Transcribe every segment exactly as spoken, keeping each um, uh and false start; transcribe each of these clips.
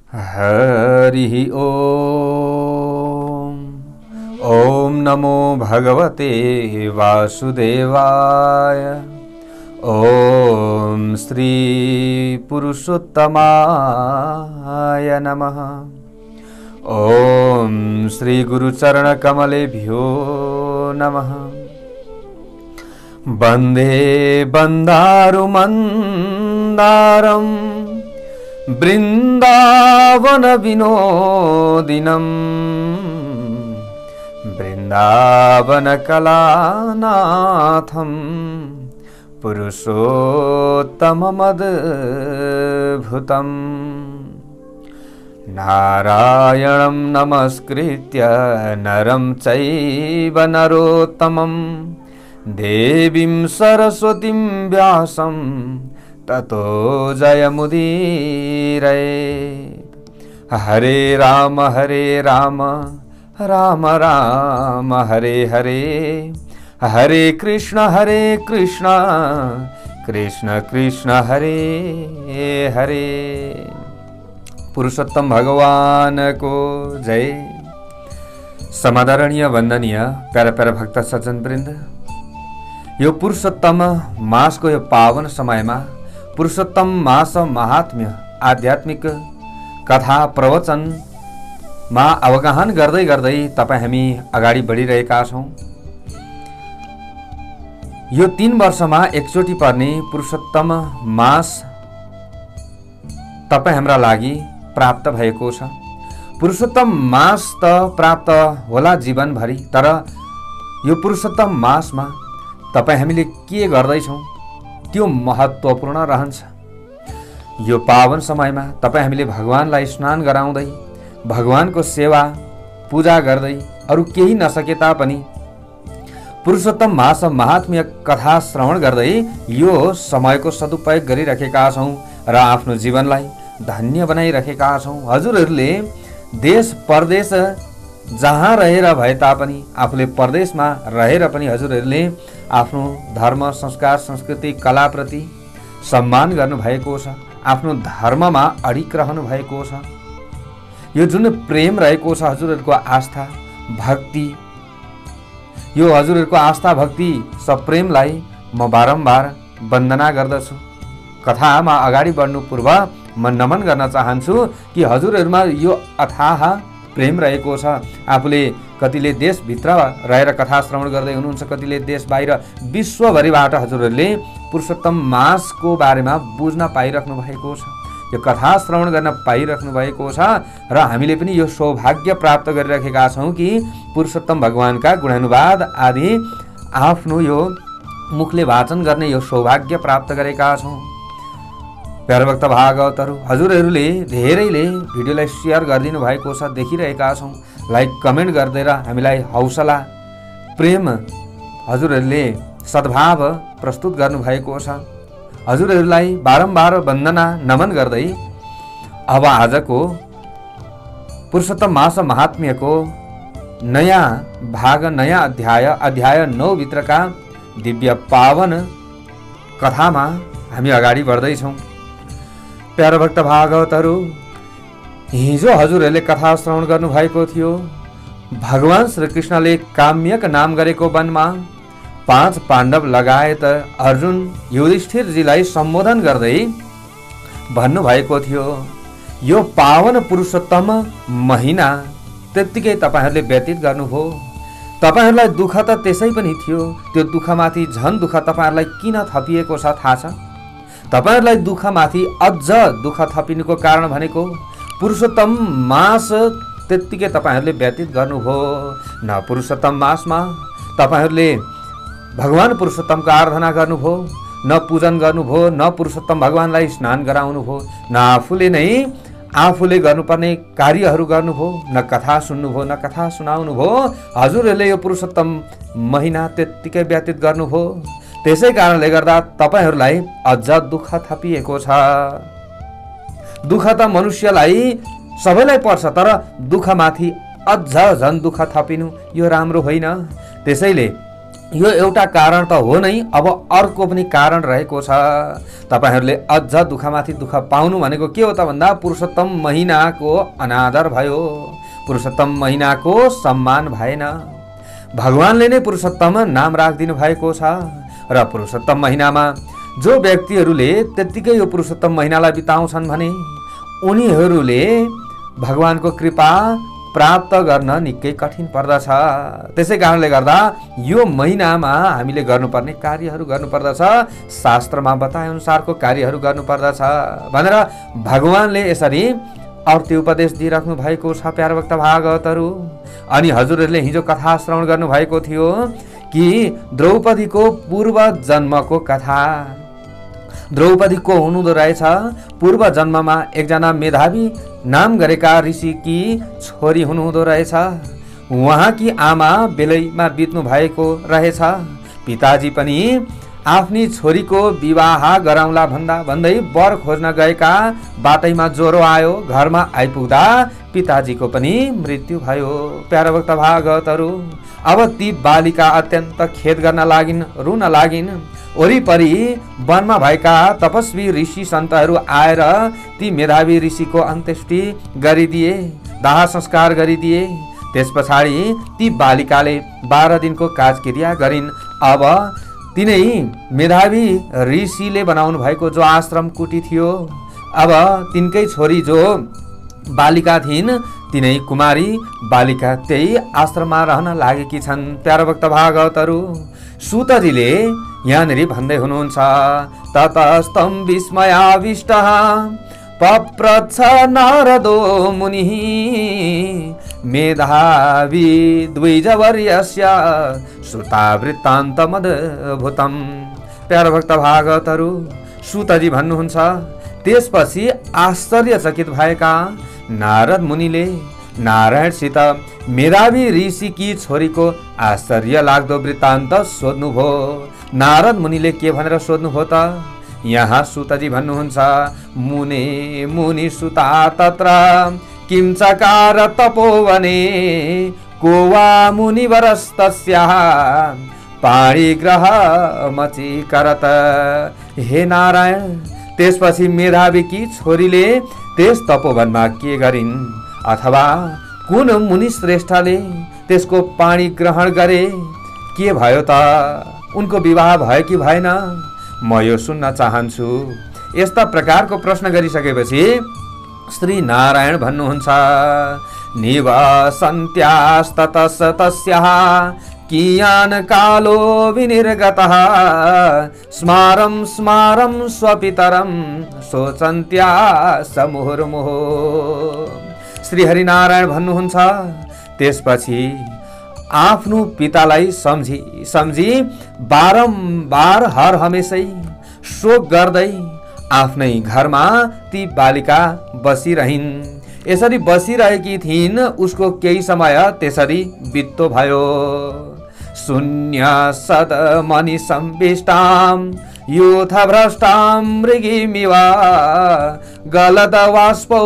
हरिः ओम। ओम नमो भगवते वासुदेवाय। ओम श्री पुरुषोत्तमाय नमः। ओम श्री गुरुचरण कमलेभ्यो नमः। वन्दे बन्दारुमन्दारं वृन्दावन विनोदिनं वृन्दावन कलानाथं पुरुषोत्तममद्भुतम्। नारायणं नमस्कृत्य नरं चैव नरोत्तमं देवीं सरस्वतीं व्यासं ततो जयमुदीरये। हरे राम हरे राम राम राम हरे हरे, हरे कृष्ण हरे कृष्ण कृष्ण कृष्ण हरे हरे। पुरुषोत्तम भगवान को जय। समादरणीय वंदनीय प्यारा प्यारा भक्त सज्जन वृन्द, यो पुरुषोत्तम मासको यो पावन समयमा पुरुषोत्तम मास महात्म्य आध्यात्मिक कथा प्रवचनमा अवगाहन गर्दै गर्दै तपाईँ हामी अगाडि बढिरहेका छौँ। यो तीन वर्षमा एकचोटि पर्ने पुरुषोत्तम मास तपाईँ हाम्रा लागि प्राप्त भएको छ। पुरुषोत्तम मास त प्राप्त होला जीवनभरि, तर यो पुरुषोत्तम मासमा तपाईँ हामीले के गर्दैछौँ त्यो महत्त्वपूर्ण रहन्छ। यो पावन समयमा तपाईँ हामीले भगवानलाई स्नान गराउँदै भगवानको सेवा पूजा गर्दै अरू केही नसके तापनि पुरुषोत्तम मास महात्म्य कथा श्रवण गर्दै यो समयको सदुपयोग गरिरहेका छौँ र आफ्नो जीवनलाई धन्य बनाइरहेका छौँ। हजुरहरूले देश परदेश जहाँ रहेर भए तापनि आफूले परदेशमा रहेर पनि हजुरहरूले आफ्नो धर्म संस्कार संस्कृति कलाप्रति सम्मान गर्नुभएको छ। आफ्नो धर्ममा अडिक रहनु भएको छ। यो जुन प्रेम रहेको छ हजुरहरूको आस्था भक्ति, यो हजुरहरूको आस्था भक्ति सब प्रेमलाई म बारम्बार वन्दना गर्दछु। कथामा अगाडि बढ्नु पूर्व म नमन गर्न चाहन्छु कि हजुरहरूमा यो अथाह प्रेम रहेको छ। आफूले कतिले देशभित्र रहेर कथा श्रवण गर्दै हुनुहुन्छ, कतिले देश बाहिर विश्वभरिबाट हजुरहरूले पुरुषोत्तम मासको बारेमा बुझ्न पाइराख्नु भएको छ, यो कथा श्रवण गर्न पाइराख्नु भएको छ र हामीले पनि यो सौभाग्य प्राप्त गरिरहेका छौँ कि पुरुषोत्तम भगवानका गुणानुवाद आदि आफ्नो यो मुखले वाचन गर्ने यो सौभाग्य प्राप्त गरेका छौँ। प्यारा भक्त भागवतहरू, हजुरहरूले धेरैले भिडियोलाई सेयर गरिदिनु भएको छ, देखिरहेका छौँ। लाइक कमेन्ट गरिदिएर हामीलाई हौसला प्रेम हजुरहरूले सद्भाव प्रस्तुत गर्नुभएको छ। हजुरहरूलाई बारम्बार वन्दना नमन गर्दै अब आजको पुरुषोत्तम मास महात्म्यको नयाँ भाग नयाँ अध्याय अध्याय नौ भित्रका दिव्य पावन कथामा हामी अगाडि बढ्दैछौँ। प्यारा भक्त भागवतहरू, हिजो हजुरहरूले कथा श्रवण गर्नुभएको थियो। भगवान श्रीकृष्णले काम्यक नाम गरेको वनमा पाँच पाण्डव लगायत अर्जुन युधिष्ठिरजीलाई सम्बोधन गर्दै भन्नुभएको थियो, यो पावन पुरुषोत्तम महिना त्यत्तिकै तपाईँहरूले व्यतीत गर्नुभयो। तपाईँहरूलाई दुःख त त्यसै पनि थियो, त्यो दुःखमाथि झन् दुःख तपाईँहरूलाई किन थपिएको छ थाहा छ? तपाईहरूलाई दुःखमाथि अझ दुःख थपिनुको कारण भनेको पुरुषोत्तम मास त्यत्तिकै तपाईँहरूले व्यतीत गर्नुभयो। न पुरुषोत्तम मासमा तपाईँहरूले भगवान पुरुषोत्तमको आराधना गर्नुभयो, न पूजन गर्नुभयो, न पुरुषोत्तम भगवानलाई स्नान गराउनुभयो, न आफूले नै आफूले गर्नुपर्ने कार्यहरू गर्नुभयो, न कथा सुन्नुभयो, न कथा सुनाउनुभयो। हजुरहरूले यो पुरुषोत्तम महिना त्यत्तिकै व्यतीत गर्नुभयो। त्यसै कारणले गर्दा तपाईहरूलाई अझ दुःख थपिएको छ। दुःख त मनुष्यलाई सबैलाई पर्छ, तर दुःखमाथि अझ झन् दुःख थपिनु यो राम्रो होइन। त्यसैले यो एउटा कारण त हो नै, अब अर्को पनि कारण रहेको छ। तपाईहरूले अझ दुःखमाथि दुःख पाउनु भनेको के हो त भन्दा पुरुषोत्तम महिनाको अनादर भयो, पुरुषोत्तम महिनाको सम्मान भएन। भगवानले नै पुरुषोत्तम नाम राखिदिनु भएको छ र पुरुषोत्तम महिनामा जो व्यक्तिहरूले त्यत्तिकै यो पुरुषोत्तम महिनालाई बिताउँछन् भने उनीहरूले भगवानको कृपा प्राप्त गर्न निकै कठिन पर्दछ। त्यसै कारणले गर्दा यो महिनामा हामीले गर्नुपर्ने कार्यहरू गर्नुपर्दछ, शास्त्रमा बताए अनुसारको कार्यहरू गर्नुपर्दछ भनेर भगवानले यसरी अर्ती उपदेश दिइराख्नु भएको छ प्यारा भक्त भागवतहरू। अनि हजुरहरूले हिजो कथा श्रवण गर्नुभएको थियो कि द्रौपदीको पूर्व जन्मको कथा। द्रौपदी को हुनुहुँदो रहेछ, पूर्व जन्ममा एकजना मेधावी नाम गरेका ऋषिकी छोरी हुनुहुँदो रहेछ। उहाँकी आमा बेलैमा बित्नु भएको रहेछ। पिताजी पनि आफ्नी छोरीको विवाह गराउला भन्दा भन्दै वर खोज्न गएका बाटैमा ज्वरो आयो। घरमा आइपुग्दा पिताजीको पनि मृत्यु भयो। प्यारा भक्त भागवतहरू, अब ती बालिका अत्यन्त खेद गर्न लागिन्, रुन लागिन्। वरिपरि वनमा भएका तपस्वी ऋषि सन्तहरू आएर ती मेधावी ऋषिको अन्त्येष्टि गरिदिए, दाह संस्कार गरिदिए। त्यस पछाडि ती बालिकाले बाह्र दिनको काजक्रिया गरिन्। अब तिनै मेधावी ऋषिले बनाउनु भएको जो आश्रम कुटी थियो, अब तिनकै छोरी जो बालिका थिइन् तिनै कुमारी बालिका त्यही आश्रममा रहन लागेकी छन्। प्यारा भक्त भागवतहरू, सूतजीले यहाँनिर भन्दै हुनुहुन्छ, ततस्तं विस्मयाविष्टः पप्रच्छ नारदो मुनिः मेधावी द्विजवर्यस्य श्रुतावृत्तान्तमद्भुतम्। प्यारा भक्त भागवतहरू, सूतजी भन्नुहुन्छ, त्यसपछि आश्चर्यचकित भएका नारद मुनिले नारायणसित मेधावी ऋषिकी छोरीको आश्चर्य लाग्दो वृत्तान्त सोध्नुभयो। नारद मुनिले के भनेर सोध्नुभयो त? यहाँ सूतजी भन्नुहुन्छ, मुने मुनि सुता तत्र किं चकार तपोवने को वा मुनिवरस्तस्याः पाणिग्रह मचीकरत। हे नारायण, त्यसपछि मेधावीकी छोरीले त्यस तपोवनमा के गरिन् अथवा कुन मुनि श्रेष्ठले त्यसको पाणी ग्रहण गरे? के भयो त? उनको विवाह भयो कि भएन? म यो सुन्न चाहन्छु। यस्ता प्रकारको प्रश्न गरिसकेपछि श्री नारायण भन्नुहुन्छ, निवसन्त्यास्ततस् तस्याः कियान् कालो विनिर्गतः स्मारं स्मारं स्वपितरं शोचन्त्या मुहुर्मुहुः। श्री हरिनारायण भन्नुहुन्छ, त्यसपछि आफ्नो पितालाई सम्झी सम्झी बारम्बार हर हमेशै शोक गर्दै आफ्नै घरमा ती बालिका बसिरहिन्। यसरी बसिरहेकी थिइन्। उसको केही समय त्यसरी बित्तो भयो। शून्य सद मणि संविष्टां यूथ भ्रष्टां मृगीमिव गलद वाष्पौ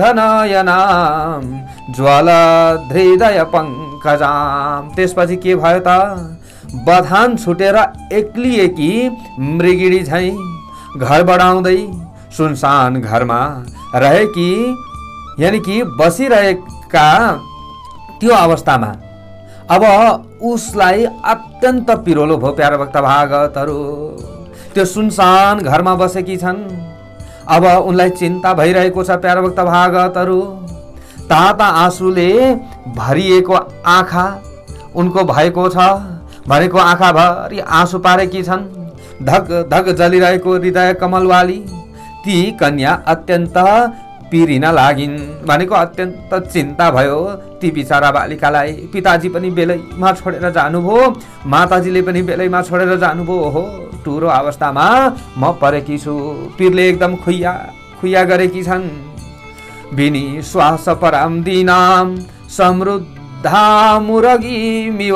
घनयनां ज्वलधृदय पंकजां। त्यसपछि के भयो त? बधान छुटेर एक्लिएकी मृगिणी झैं घर बढाउँदै सुनसान घरमा रहेकी, यानी कि बसिरहेका त्यो अवस्थामा अब उसलाई अत्यन्त पिरोलो भयो। प्यारा भक्त भागवतहरू, त्यो सुनसान घरमा बसेकी छन्। अब उनलाई चिन्ता भइरहेको छ। प्यारा भक्त भागवतहरू, ताता आँसुले भरिएको आँखा उनको भएको छ। भनेको आँखाभरि आँसु पारेकी छन्। धक धक जलिरहेको हृदय कमलवाली ती कन्या अत्यन्त पिरिन लागिन्। भनेको अत्यन्त चिन्ता भयो ती बिचारा बालिकालाई। पिताजी पनि बेलैमा छोडेर जानुभयो, माताजीले पनि बेलैमा छोडेर जानुभयो। ओहो, टुरो अवस्थामा म परेकी छु। पिरले एकदम खुइया खुइया गरेकी छन्। बिनी श्वास पराम दीनाम समृद्धा मुरगीमिव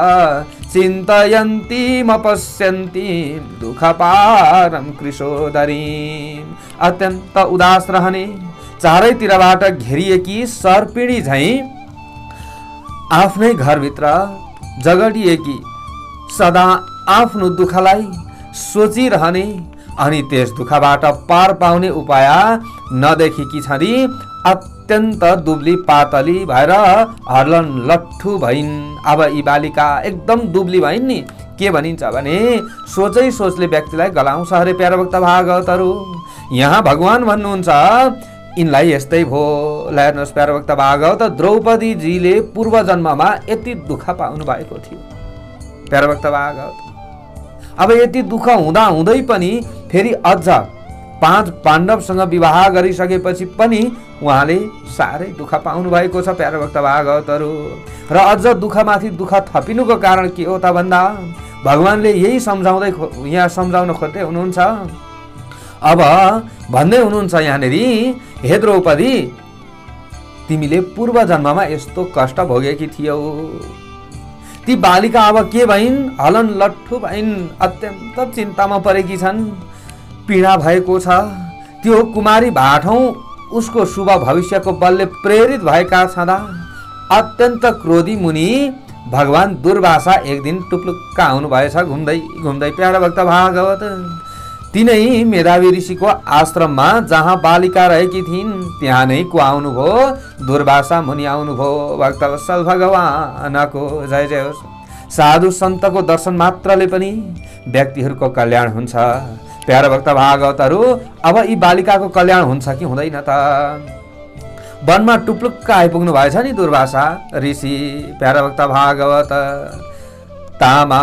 चिन्तयन्तीम पश्यन्तीम दुःखपारम कृशोदरीम। अत्यन्त उदास रहने, चारैतिरबाट घेरिएकी सर्पिणी झैं आफ्नै घरभित्र जगडिएकी सदा आफ्नो दुःखलाई सोचिरहने अनि त्यस दुःखबाट पार पाउने उपाय नदेखिकी छरी अत्यन्त दुब्ली पातली भएर हर्लन लट्ठु भइन्। अब यी बालिका एकदम दुब्ली भइन् नि। के भनिन्छ भने सोचै सोचले व्यक्तिलाई गलाउँछ अरे प्यारा भक्त भागवतहरू। यहाँ भगवान भन्नुहुन्छ यिनलाई यस्तै भो। हेर्नुहोस् प्यारा भक्त भागवत, द्रौपदीजीले पूर्व जन्ममा यति दुःख पाउनु भएको थियो प्यारा भक्त भागवत। अब यति दुःख हुँदा हुँदै पनि फेरि अझ पाँच पाण्डवसँग विवाह गरिसकेपछि पनि उहाँले साह्रै दुःख पाउनु भएको छ प्यारा भक्त भागवतहरू। र अझ दुःखमाथि दुःख थपिनुको कारण के हो त भन्दा भगवानले यही सम्झाउँदै यहाँ सम्झाउन खोज्दै हुनुहुन्छ। अब भन्दै हुनुहुन्छ यहाँनिर, हे द्रौपदी तिमीले पूर्व जन्ममा यस्तो कष्ट भोगेकी थियौ। ती बालिका अब के भइन्? हलन लट्ठु भइन्, अत्यन्त चिन्तामा परेकी छन्, पीडा भएको छ। त्यो कुमारी भाटौँ उसको शुभ भविष्यको बलले प्रेरित भएका छँदा अत्यन्त क्रोधी मुनि भगवान दुर्वासा एक दिन टुप्लुक्क आउनु भएछ घुम्दै घुम्दै प्यारा भक्त भागवत। तिनै मेधावी ऋषिको आश्रममा जहाँ बालिका रहेकी थिइन् त्यहाँ नै को आउनुभयो? दुर्वासा मुनि आउनुभयो। भक्तवत्सल भगवानको जय जय होस्। साधु सन्तको दर्शन मात्रले पनि व्यक्तिहरूको कल्याण हुन्छ प्यारा भक्त भागवतहरू। अब यी बालिकाको कल्याण हुन्छ कि हुँदैन त? वनमा टुप्लुक्क आइपुग्नु भएछ नि दुर्वासा ऋषि प्यारा भक्त भागवत। तामा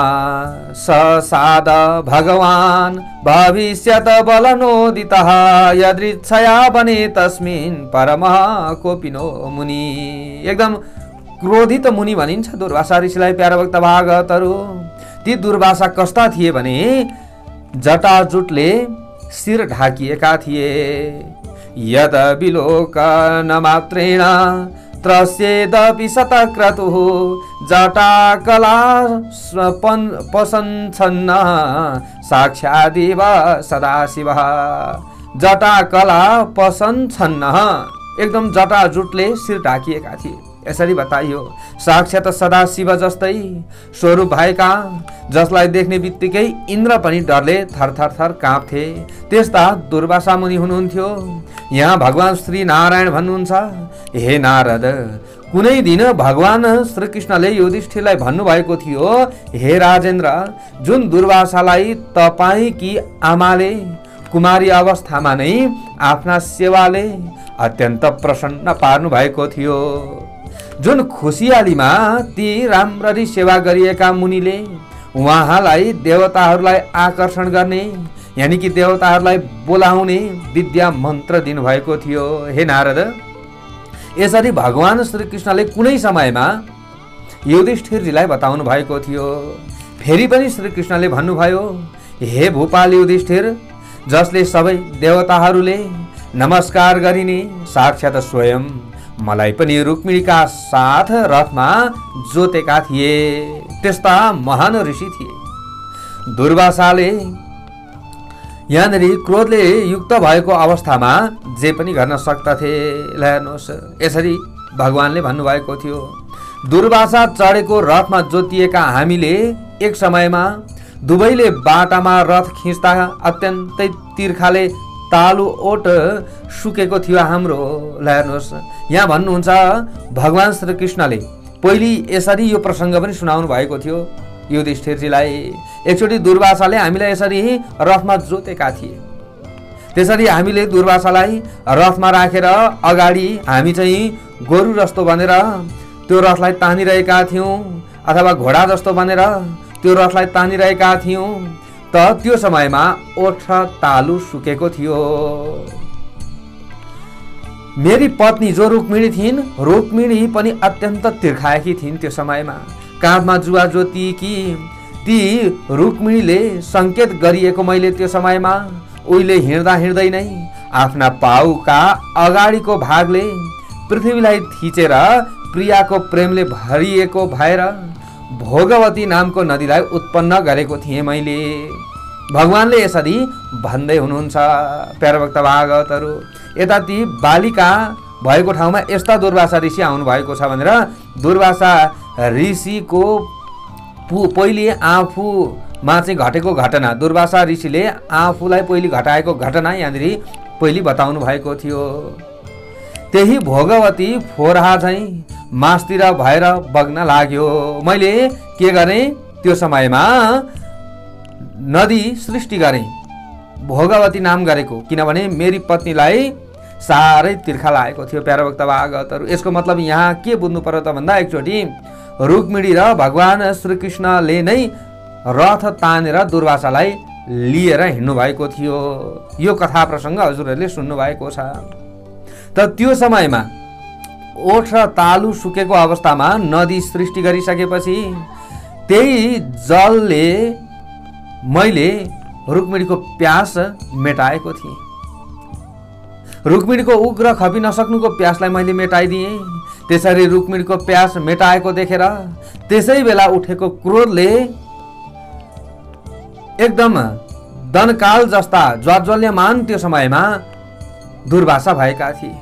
ससाद भगवान भविष्यत बलनोदितः यदृच्छया बने तस्मिन् परमः कोपिनो मुनि। एकदम क्रोधित मुनि भनिन्छ दुर्वासा ऋषिलाई प्यारा भक्त भागवतहरू। ती दुर्वासा कस्ता थिए भने जटाजुटले शिर ढाकिएका थिए। यद विलोकन मात्रेण त्रस्येदपि शतक्रतुः जटाकला पसन्छन्न साक्षादेव सदाशिवः। जटाकला पसन्छन्न, एकदम जटाजुटले शिर ढाकिएका थिए। यसरी बताइयो साक्षात सदाशिव जस्तै स्वरूप भएका, जसलाई देख्ने बित्तिकै इन्द्र पनि डरले थरथर थर काँप्थे, त्यस्ता दुर्वासा मुनि हुनुहुन्थ्यो। यहाँ भगवान श्री नारायण भन्नुहुन्छ, हे नारद कुनै दिन भगवान श्रीकृष्णले युधिष्ठिरलाई भन्नुभएको थियो, हे राजेन्द्र जुन दुर्वासालाई तपाईकी आमाले कुमारी अवस्थामा नै आफ्ना सेवाले अत्यन्त प्रसन्न पार्नु भएको थियो, जुन खुसियालीमा ती राम्ररी सेवा गरिएका मुनिले उहाँलाई देवताहरूलाई आकर्षण गर्ने यानी कि देवताहरूलाई बोलाउने विद्या मन्त्र दिनुभएको थियो। हे नारद यसरी भगवान श्रीकृष्णले कुनै समयमा युधिष्ठिरजीलाई बताउनु भएको थियो। फेरि पनि श्रीकृष्णले भन्नुभयो, हे भूपाल युधिष्ठिर जसले सबै देवताहरूले नमस्कार गरिने साक्षात स्वयं मलाई पनि रुक्मिणीका साथ रथमा जोतेका थिए, त्यस्ता महान ऋषि थिए। दुर्वासाले यहाँनिर क्रोधले युक्त भएको अवस्थामा जे पनि गर्न सक्दथे। हेर्नुहोस् यसरी भगवानले भन्नुभएको थियो, दुर्वासा चढेको रथमा जोतिएका हामीले एक समयमा दुवैले बाटामा रथ खिच्दा अत्यन्तै तिर्खाले तालु ओट सुकेको थियो हाम्रो। हेर्नुहोस् यहाँ भन्नुहुन्छ भगवान श्रीकृष्णले पहिले यसरी यो प्रसङ्ग पनि सुनाउनु भएको थियो युधिष्ठिरजीलाई। एकचोटि दुर्वासाले हामीलाई यसरी रथमा जोतेका थिए, त्यसरी हामीले दुर्वासालाई रथमा राखेर अगाडि हामी चाहिँ गोरु जस्तो बनेर त्यो रथलाई तानिरहेका थियौँ, अथवा घोडा जस्तो बनेर त्यो रथलाई तानिरहेका थियौँ। त त्यो समयमा ओठ तालु सुकेको थियो। मेरी पत्नी जो रुक्मिणी थिइन्, रुक्मिणी पनि अत्यन्त तिर्खाएकी थिइन्। त्यो समयमा काँधमा जुवा जोतिएकी ती रुक्मिणीले सङ्केत गरिएको मैले त्यो समयमा उहिले हिँड्दा हिँड्दै नै आफ्ना पाउका अगाडिको भागले पृथ्वीलाई थिचेर प्रियाको प्रेमले भरिएको भएर भोगवती नामको नदीलाई उत्पन्न गरेको थिएँ मैले। भगवानले यसरी भन्दै हुनुहुन्छ प्यारा भक्त भागवतहरू। यता ती बालिका भएको ठाउँमा यस्ता दुर्वासा ऋषि आउनु भएको छ भनेर दुर्वासा ऋषिको पहिले आफूमा चाहिँ घटेको घटना, दुर्वासा ऋषिले आफूलाई पहिले घटाएको घटना यहाँनिर पहिले बताउनु भएको थियो। त्यही भोगवती फोरहा चाहिँ मासतिर भएर बग्न लाग्यो। मैले के गरेँ, त्यो समयमा नदी सृष्टि गरेँ, भोगवती नाम गरेको, किनभने मेरी पत्नीलाई साह्रै तिर्खा लागेको थियो। प्यारा भक्त भागवतहरू, यसको मतलब यहाँ के बुझ्नु पर्यो त भन्दा एकचोटि रुक्मिणी र भगवान श्रीकृष्णले नै रथ तानेर दुर्वासालाई लिएर हिँड्नु भएको थियो। यो कथा प्रसङ्ग हजुरहरूले सुन्नु भएको छ। त त्यो समयमा ओठ र तालु सुकेको अवस्थामा नदी सृष्टि गरिसकेपछि त्यही जलले मैले रुक्मिणीको प्यास मेटाएको थिएँ। रुक्मिणीको उग्र खपी नसक्नुको प्यासलाई मैले मेटाइदिएँ। त्यसरी रुक्मिणीको प्यास मेटाएको देखेर त्यसै बेला उठेको क्रोधले एकदम दनकाल जस्ता ज्वाज्वल्यमान त्यो समयमा दुर्वासा भएका थिए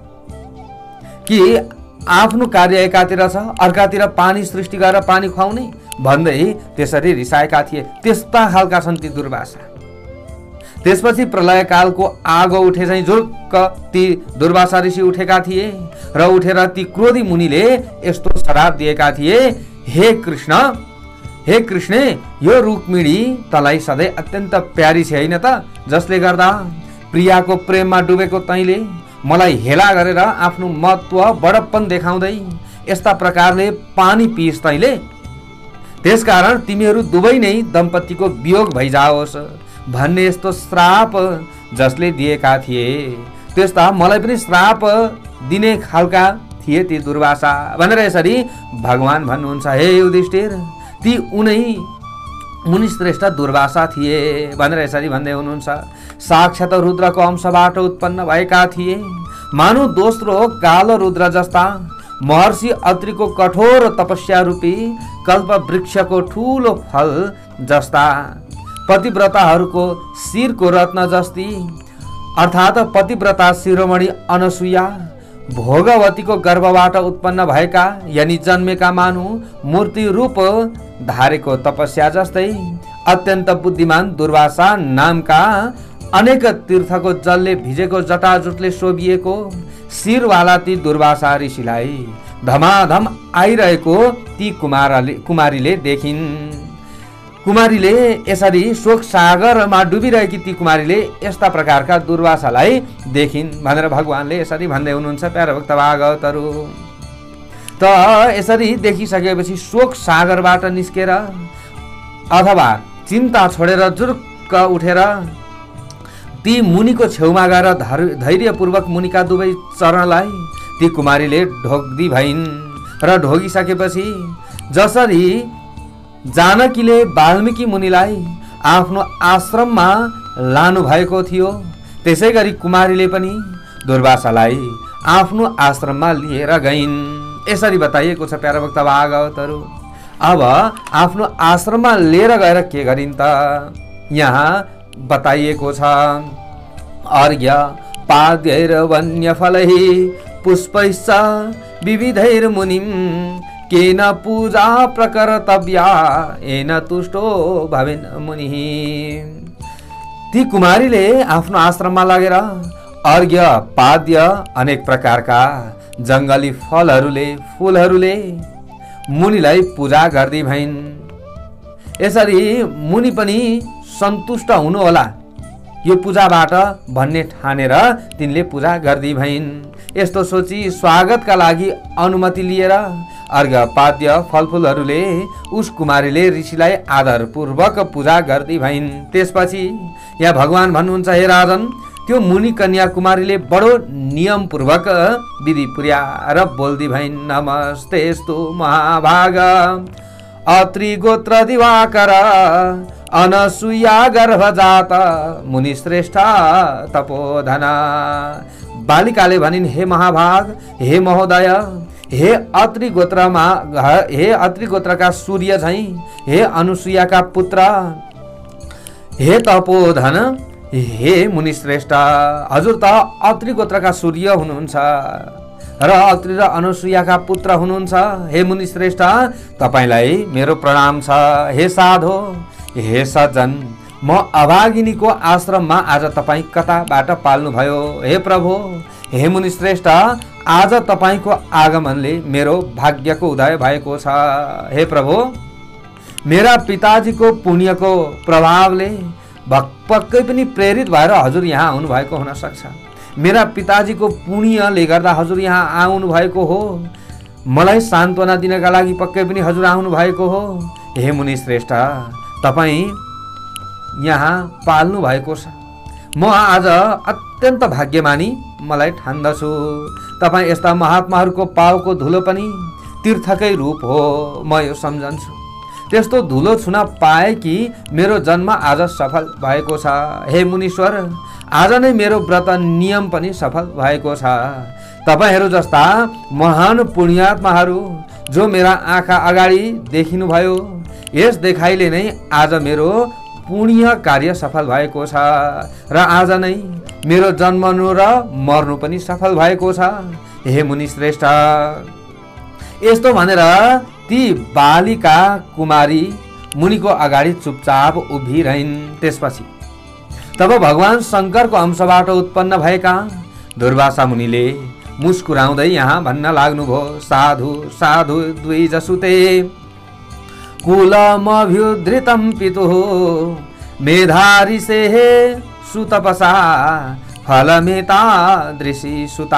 कि आफ्नो कार्य एकातिर छ, अर्कातिर पानी सृष्टि गरेर पानी खुवाउने भन्दै त्यसरी रिसाएका थिए। त्यस्ता खालका छन् ती दुर्वासा। त्यसपछि प्रलयकालको आगो उठे चाहिँ झुक्क ती दुर्वासा ऋषि उठेका थिए र उठेर ती क्रोधी मुनिले यस्तो श्राप दिएका थिए, हे कृष्ण, हे कृष्ण, यो रुक्मिणी तलाई सधैँ अत्यन्त प्यारी छ हैन त, जसले गर्दा प्रियाको प्रेममा डुबेको तैँले मलाई हेला गरेर आफ्नो महत्व बडप्पन देखाउँदै यस्ता प्रकारले पानी पिइस् तैँले, त्यसकारण तिमीहरू दुवै नै दम्पतिको वियोग भइजाओस् भन्ने यस्तो श्राप जसले दिएका थिए, त्यस्ता मलाई पनि श्राप दिने खालका थिए ती दुर्वासा भनेर यसरी भगवान भन्नुहुन्छ। हे युधिष्ठिर, ती उनै मुनिश्रेष्ठ दुर्वासा थिए भनेर यसरी भन्दै हुनुहुन्छ। साक्षात रुद्रको अंशबाट उत्पन्न भएका थिए। मानव दोस्रो कालो रुद्र जस्ता महर्षि अत्रिको कठोर तपस्या रूपी कल्प वृक्षको ठूलो फल जस्ता, पतिव्रताहरूको शिरको रत्न जस्ती अर्थात् पतिव्रता शिरोमणि अनसुया भोगवतीको गर्भबाट उत्पन्न भएका यानी जन्मेका मानु मूर्ति रूप धारेको तपस्या जस्तै अत्यन्त बुद्धिमान दुर्वासा नामका अनेक तीर्थको जलले भिजेको जटाजुटले शोभिएको शिरवाला ती दुर्वासा ऋषिलाई धमाधम आइरहेको ती कुमारले कुमारीले देखिन्। कुमारीले यसरी शोक सागरमा डुबिरहेकी ती कुमारीले यस्ता प्रकारका दुर्वासालाई देखिन् भनेर भगवानले यसरी भन्दै हुनुहुन्छ। प्यारा भक्त भागवतहरू, त यसरी देखिसकेपछि शोक सागरबाट निस्केर अथवा चिन्ता छोडेर जुर्क उठेर ती मुनिको छेउमा गएर धैर्यपूर्वक मुनिका दुवै चरणलाई ती कुमारीले ढोग्दी भइन् र ढोगिसकेपछि जसरी जानकीले वाल्मीकि मुनिलाई आफ्नो आश्रममा लानु भएको थियो, त्यसै गरी कुमारीले पनि दुर्वासालाई आफ्नो आश्रममा लिएर गइन्। यसरी बताइएको छ प्यारा भक्त भागवतहरू। अब आफ्नो आश्रममा लिएर गएर के गरिन् त यहाँ बताइएको छ। अर्घ्य पाद्यैर्वन्यफलैः पुष्पैश्च विविधैर्मुनिं केन पूजा प्रकर्तव्या येन तुष्टो भवेन् मुनिः। ती कुमारीले आफ्नो आश्रममा लगेर अर्घ्य पाद्य अनेक प्रकारका जङ्गली फलहरूले फुलहरूले मुनिलाई पूजा गर्दै भइन्। यसरी मुनि पनि सन्तुष्ट हुनु होला यो पूजाबाट भन्ने ठानेर तिनले पूजा गर्दै भइन्। यस्तो सोची स्वागतका लागि अनुमति लिएर अर्घ्य पाद्य फलफुलहरूले उस कुमारीले ऋषिलाई आदरपूर्वक पूजा गर्दै भइन्। त्यसपछि यहाँ भगवान भन्नुहुन्छ, हे राजन, त्यो मुनि कन्या कुमारीले बडो नियमपूर्वक विधि पुर्याएर बोल्दै भइन्। नमस्तेस्तु महाभाग अत्रि गोत्र दिवाकर अनसुया गर्भजात मुनिश्रेष्ठ तपोधना। बालिकाले भनिन्, हे महाभाग, हे महोदय, हे अत्रि गोत्रमा हे अत्रि गोत्रका सूर्य झैं, हे अनुसुयाका पुत्र, हे तपोधन, हे मुनिश्रेष्ठ, हजुर त अत्रि गोत्रका सूर्य हुनुहुन्छ र अत्रि र अनुसुयाका पुत्र हुनुहुन्छ। हे मुनि श्रेष्ठ, तपाईलाई मेरो प्रणाम छ। हे साधो, हे सज्जन, म अभागिनीको आश्रममा आज तपाईँ कताबाट पाल्नुभयो? हे प्रभु, हे मुनि श्रेष्ठ, आज तपाईँको आगमनले मेरो भाग्यको उदय भएको छ। हे प्रभु, मेरा पिताजीको पुण्यको प्रभावले पक्कै पनि प्रेरित भएर हजुर यहाँ आउनु भएको हुन सक्छ। मेरा पिताजीको पुण्यले गर्दा हजुर यहाँ आउनु भएको हो। मलाई सान्त्वना दिनका लागि पक्कै पनि हजुर आउनु भएको हो। हे मुनि श्रेष्ठ, तपाईँ यहाँ पाल्नु भएको छ। म आज अत्यन्त भाग्यमानी मलाई ठान्दछु। तपाईँ यस्ता महात्माहरूको पाउको धुलो पनि तीर्थकै रूप हो, म यो सम्झन्छु। त्यस्तो धुलो छुन पाए कि मेरो जन्म आज सफल भएको छ। हे मुनीश्वर, आज नै मेरो व्रत नियम पनि सफल भएको छ। तपाईहरू जस्ता महान पुण्यात्माहरू जो मेरा आँखा अगाडि देखिनुभयो, यस देखाइले नै आज मेरो पुण्य कार्य सफल भएको छ र आज नै मेरो जन्मनु र मर्नु पनि सफल भएको छ। हे मुनि श्रेष्ठ, यस्तो भनेर ती बालिका कुमारी मुनिको अगाडि चुपचाप उभिरहन्। त्यसपछि तब भगवान शङ्करको अंशबाट उत्पन्न भएका दुर्वासा मुनिले मुस्कुराउँदै यहाँ भन्न लाग्नुभयो, साधु साधु द्विजसुते कुलमभ्युद्धृतं पितुः मेधारिषेः सुतपसा फलमेतादृशी सुता।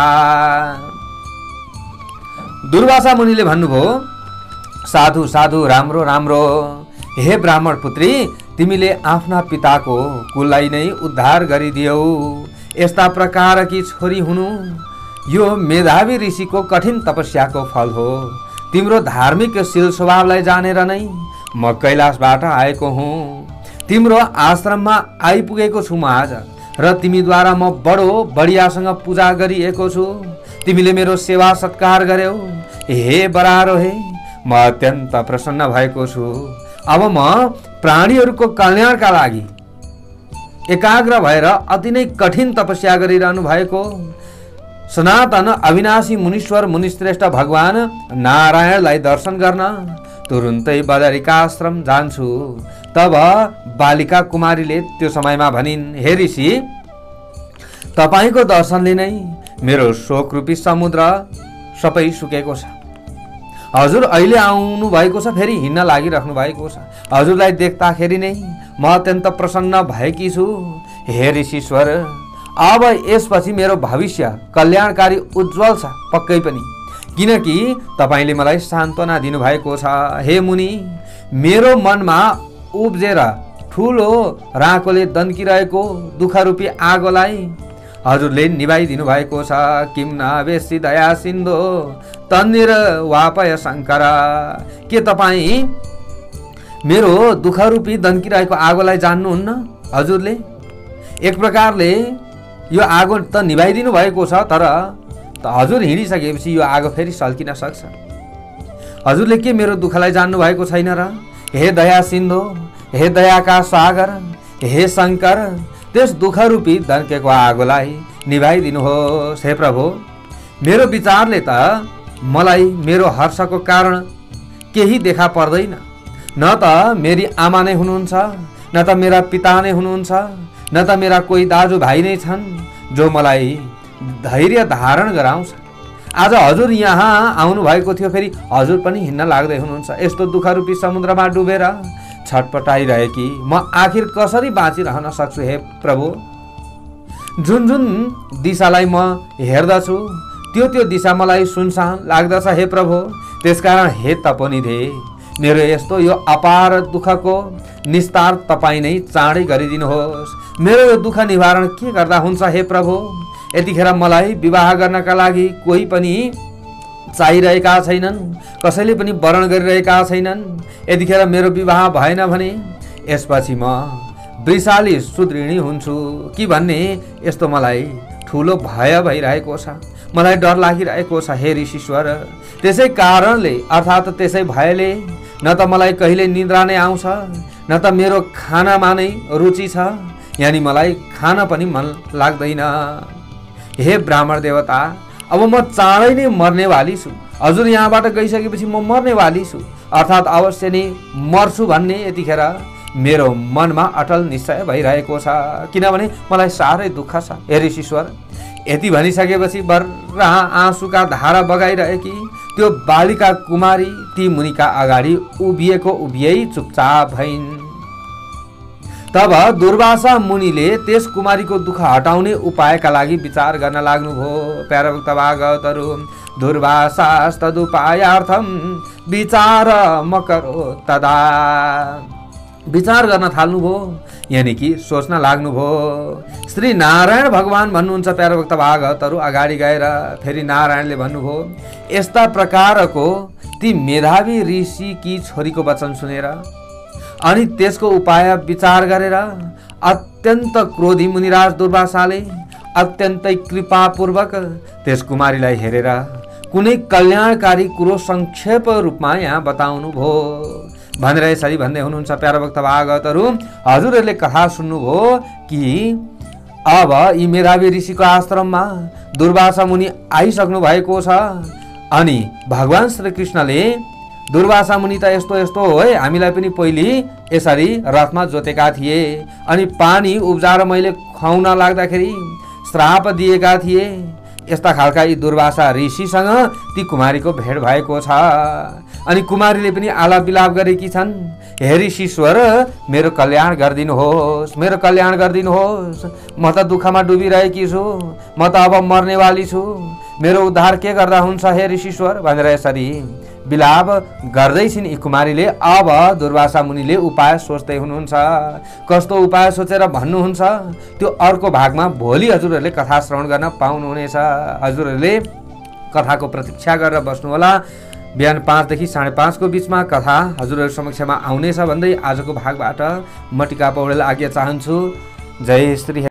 दुर्वासा मुनिले भन्नुभयो, साधु साधु, राम्रो राम्रो। हे ब्राह्मण पुत्री, तिमीले आफ्ना पिताको कुललाई नै उद्धार गरिदियौ। यस्ता प्रकारकी छोरी हुनु यो मेधावी ऋषिको कठिन तपस्याको फल हो। तिम्रो धार्मिक शील स्वभावलाई जानेर नै म कैलाशबाट आएको हुँ। तिम्रो आश्रममा आइपुगेको छु म आज, र तिमीद्वारा म बडो बढियासँग पूजा गरिएको छु। तिमीले मेरो सेवा सत्कार गर्यौ। हे बरारो, हे म अत्यन्त प्रसन्न भएको छु। अब म प्राणीहरूको कल्याणका लागि एकाग्र भएर अति नै कठिन तपस्या गरिरहनु भएको सनातन अविनाशी मुनीश्वर मुनिश्रेष्ठ भगवान नारायणलाई दर्शन गर्न तुरुन्तै बदरिकाश्रम जान्छु। तब बालिका कुमारीले त्यो समयमा भनिन्, हे ऋषि, तपाईको दर्शनले नै मेरो शोकरूपी समुद्र सबै सुकेको छ। हजुर अहिले आउनु भएको छ, फेरि हिँड्न लागिराख्नु भएको छ। हजुरलाई देख्दाखेरि नै म अत्यन्त प्रसन्न भएकी छु। हे ऋषीश्वर, अब यसपछि मेरो भविष्य कल्याणकारी उज्जवल छ पक्कै पनि, किनकि तपाईले मलाई सान्त्वना दिनुभएको छ। हे मुनि, मेरो मनमा उब्जेर ठुलो राकोले दन्किरहेको दुःखरूपी आगोलाई हजुरले निभाइदिनु भएको छ। किम नावेशी दया सिन्धो तन्निर वापय शङ्कर। के तपाईँ मेरो दुःखरूपी दन्किरहेको आगोलाई जान्नुहुन्न? हजुरले एक प्रकारले यो आगो त निभाइदिनु भएको छ, तर हजुर हिँडिसकेपछि यो आगो फेरि सल्किन सक्छ। हजुरले के मेरो दुःखलाई जान्नु भएको छैन र? हे दया सिन्धो, हे दयाका सागर, हे शङ्कर, त्यस दुःखरूपी दन्केको आगोलाई निभाइदिनुहोस्। हे प्रभु, मेरो विचारले त मलाई मेरो हर्षको कारण केही देखा पर्दैन। न त मेरी आमा नै हुनुहुन्छ, न त मेरा पिता नै हुनुहुन्छ, न त मेरा कोही दाजुभाइ नै छन् जो मलाई धैर्य धारण गराउँछ। आज हजुर यहाँ आउनु भएको थियो, फेरि हजुर पनि हिँड्न लाग्दै हुनुहुन्छ। यस्तो दुःखरूपी समुद्रमा डुबेर छटपटाइरहेकी म आखिर कसरी बाँचिरहन सक्छु? हे प्रभु, जुन जुन दिशालाई म हेर्दछु त्यो त्यो दिशा मलाई सुनसान लाग्दछ। हे प्रभु, त्यसकारण हे तपोनिधे, मेरो यस्तो यो अपार दुःखको निस्तार तपाईँ नै चाँडै गरिदिनुहोस्। मेरो यो दुःख निवारण के गर्दा हुन्छ? हे प्रभु, यतिखेर मलाई विवाह गर्नका लागि कोही पनि चाहिरहेका छैनन्, कसैले पनि वरण गरिरहेका छैनन्। यतिखेर मेरो विवाह भएन भने यसपछि म वृषाली सुदृढी हुन्छु कि भन्ने यस्तो मलाई ठुलो भय भइरहेको छ, मलाई डर लागिरहेको छ। हे ऋषीश्वर, त्यसै कारणले अर्थात् त्यसै भयले न त मलाई कहिले निद्रा नै आउँछ, न त मेरो खानामा नै रुचि छ, यानि मलाई खान पनि मन लाग्दैन। हे ब्राह्मण देवता, अब म चाँडै नै मर्नेवाली छु, हजुर यहाँबाट गइसकेपछि म मर्नेवाली छु, अर्थात् अवश्य नै मर्छु भन्ने यतिखेर मेरो मनमा अटल निश्चय भइरहेको छ, किनभने मलाई साह्रै दुःख छ। हे ऋषीश्वर, यति भनिसकेपछि बर्र आँसुका धारा बगाइरहेकी त्यो बालिका कुमारी ती मुनिका अगाडि उभिएको उभियै चुपचाप भइन्। तब दुर्वासा मुनिले त्यस कुमारीको दुःख हटाउने उपायका लागि विचार गर्न लाग्नुभयो। प्यारा भक्त भागवतहरू, दुर्वासास्तदुपायार्थम विचार मकरो तदा, विचार गर्न थाल्नुभयो, यानि कि सोच्न लाग्नुभयो। श्री नारायण भगवान भन्नुहुन्छ प्यारा भक्त भागवतहरू, अगाडि गएर फेरि नारायणले भन्नुभयो, यस्ता प्रकारको ती मेधावी ऋषिकी छोरीको वचन सुनेर अनि त्यसको उपाय विचार गरेर अत्यन्त क्रोधी मुनिराज दुर्वासाले अत्यन्तै कृपापूर्वक त्यस कुमारीलाई हेरेर कुनै कल्याणकारी कुरो संक्षेप रूपमा यहाँ बताउनु भयो भनेर यसरी भन्दै हुनुहुन्छ। प्यारा भक्त भागवतहरू, हजुरहरूले कथा सुन्नुभयो कि अब यी मेधावी ऋषिको आश्रममा दुर्वासा मुनि आइसक्नु भएको छ अनि भगवान श्री कृष्णले दुर्वासा मुनि त यस्तो यस्तो हो है, हामीलाई पनि पहिले यसरी रथमा जोतेका थिए अनि पानी उब्जाएर मैले खुवाउन लाग्दाखेरि श्राप दिएका थिए। यस्ता खालका यी दुर्वासा ऋषिसँग ती कुमारीको भेट भएको छ अनि कुमारीले पनि आलाप विलाप गरेकी छन्, हे ऋषीश्वर, मेरो कल्याण गरिदिनुहोस्, मेरो कल्याण गरिदिनुहोस्, म त दुःखमा डुबिरहेकी छु, म त अब मर्नेवाली छु, मेरो उद्धार के गर्दा हुन्छ हे ऋषीश्वर भनेर यसरी विलाप गर्दै छिन् यी कुमारीले। अब दुर्वासा मुनिले उपाय सोच्दै हुनुहुन्छ। कस्तो उपाय सोचेर भन्नुहुन्छ त्यो अर्को भागमा भोलि हजुरहरूले कथा श्रवण गर्न पाउनुहुनेछ। हजुरहरूले कथाको प्रतीक्षा गरेर बस्नुहोला। बिहान पाँचदेखि साढे पाँचको बिचमा कथा हजुरहरू समक्षमा आउनेछ भन्दै आजको भागबाट म टिका पौडेल आज्ञा चाहन्छु। जय श्री